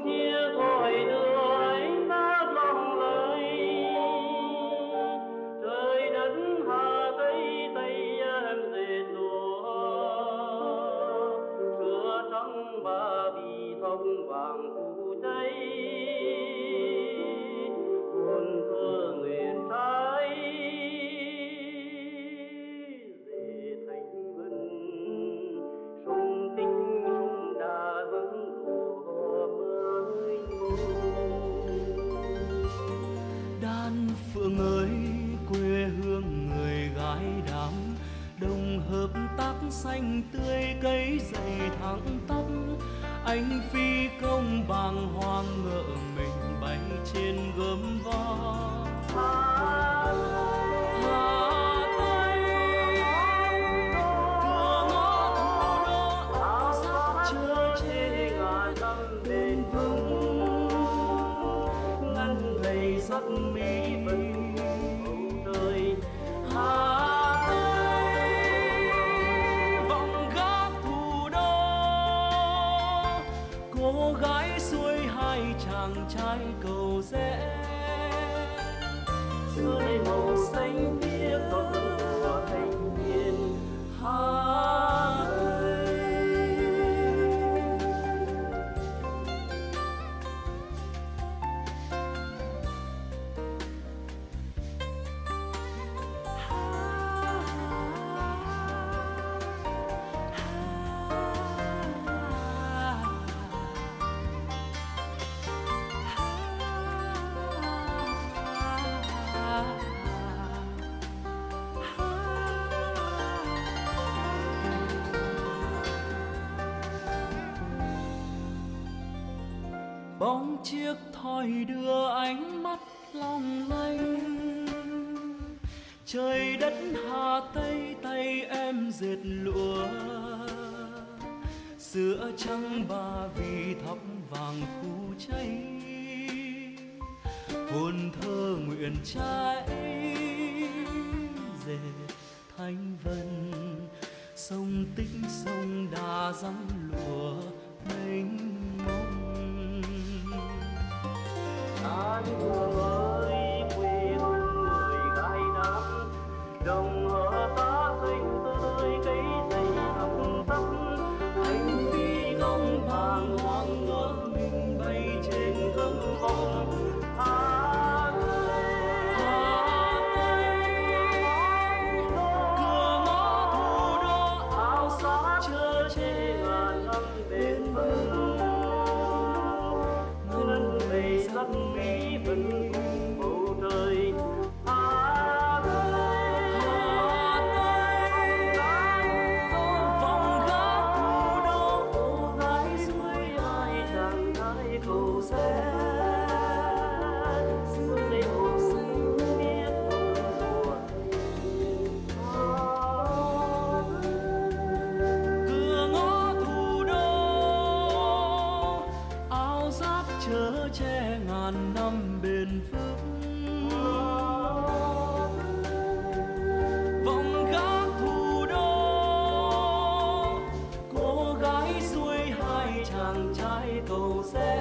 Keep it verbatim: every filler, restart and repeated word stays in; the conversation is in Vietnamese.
chia cội đưa ánh mắt lòng lây. Trời đất Hà Tây Tây em dệt lụa, sữa trắng ba vì thông vàng phủ cháy. Hồn thơ nguyện trái dệt thành vân, sông tinh sông đà vẫn lụa mới Đan Phượng ơi, quê hương người gái đám, đồng hợp tác xanh tươi cây dày thẳng tắp. Anh phi công bàng hoàng ngỡ mình bay trên gấm vó. Hà Tây, cửa ngõ thủ đô áo sắc chơ chê ngàn năm bền vững, ngăn gầy giấc mỹ vân bầu trời. Hà Tây, vòng gác thủ đô, cô gái xuôi hai chàng trai cầu rẽ. Dưới màu xanh biếc có của thanh niên Hà Tây. Bóng chiếc thoi đưa ánh mắt long lanh. Trời đất Hà Tây tay em dệt lụa, sữa trắng ba vì thóc vàng khu cháy. Hồn thơ nguyện trái dệt thanh vân, sông Tĩnh sông Đà răng lụa mênh mông. Đan Phượng ơi, quê hương người gái đám, đồng hợp tác xanh tươi cây dày thẳng tắp. Anh phi công bàng hoàng ngỡ mình bay trên gấm vong. Hà Tây, cửa ngõ thủ đô áo sắc chơ chê ngàn năm bền vững, ngân đầy sắc mỹ vân cùng bầu trời. Hà Tây, vòng gác thủ đô, cô gái xuôi hai chàng trai cầu rẽ. Dưới màu xanh biếc của cửa ngõ thủ đô, áo giáp chở che ngàn năm bền vững. Vòng gác thủ đô, cô gái xuôi hai chàng trai cầu rẽ.